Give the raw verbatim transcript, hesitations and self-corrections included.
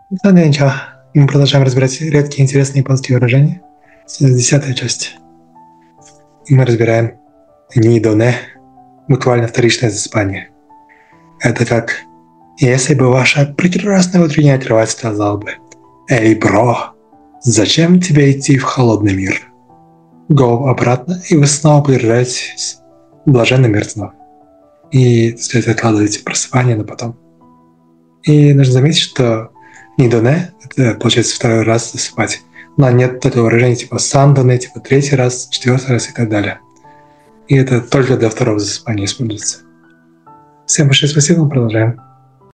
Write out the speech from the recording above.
Да, да, ничего. И мы продолжаем разбирать редкие интересные японские выражения. Сейчас десятая часть. И мы разбираем нидоне, буквально вторичное засыпание. Это как «Если бы ваша прекрасная утренняя кровать сказала бы: "Эй, бро, зачем тебе идти в холодный мир?" Го обратно, и вы снова погружаетесь в блаженно мертвого. И, так сказать, откладываете просыпание на потом. И нужно заметить, что нидоне – это, получается, второй раз засыпать. Но нет такого выражения типа сандоне, типа третий раз, четвертый раз и так далее. И это только для второго засыпания используется. Всем большое спасибо, мы продолжаем.